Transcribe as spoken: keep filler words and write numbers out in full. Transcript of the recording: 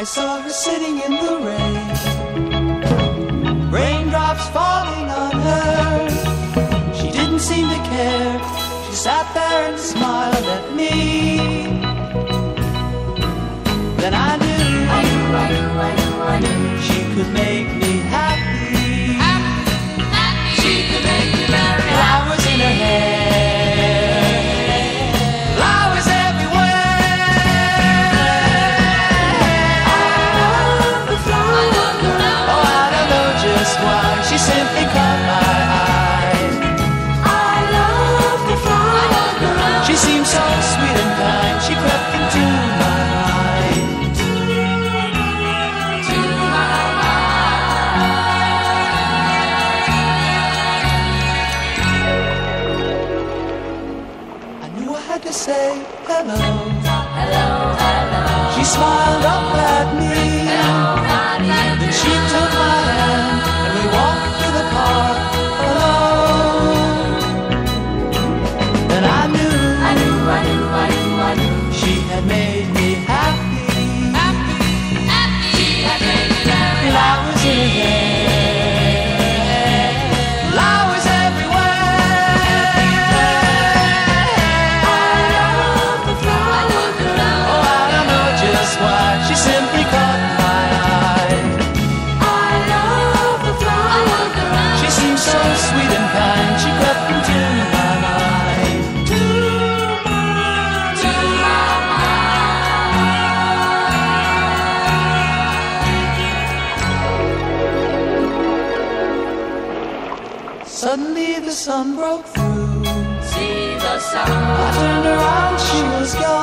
I saw her sitting in the rain, raindrops falling on her. She didn't seem to care. She sat there and smiled at me. Then I knew, I knew, I knew, I knew, I knew she could make me happy. Happy, happy. She could make me very happy. Flowers in her hair, flowers everywhere. I love the flower girl. Oh, I don't know just why. She simply caught my eye. I love the flower girl. She seemed so sweet and kind. She crept into my mind. To my mind. I knew I had to say hello. Hello, hello. She smiled up at me. Hello, then she took my hand and we walked through the park alone. Then I knew, I knew, I knew, I knew, I knew she had made me happy. Happy, happy. She had made me very flowers in her hair, flowers everywhere. I love the flower girl. Oh, I don't know just why. She simply caught my eye. I love the flower girl. She seemed so sweet and kind. She crept into my mind. To my, to my mind. Suddenly the sun broke through. See the sun. I turned around, she was gone.